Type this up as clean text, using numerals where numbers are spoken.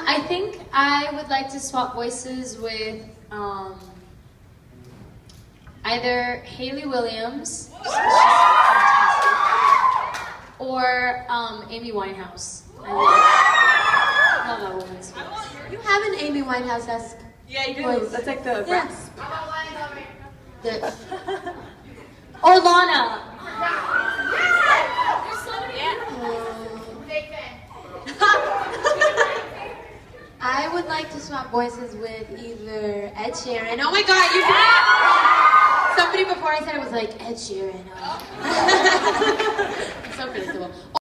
I think I would like to swap voices with either Hayley Williams, she's fantastic, or Amy Winehouse. I love that woman's voice. You have an Amy Winehouse-esque voice. That's like the Yes. Or Lana. I would like to swap voices with either Ed Sheeran. Oh my God, you did it! Somebody before I said it was like Ed Sheeran. So predictable.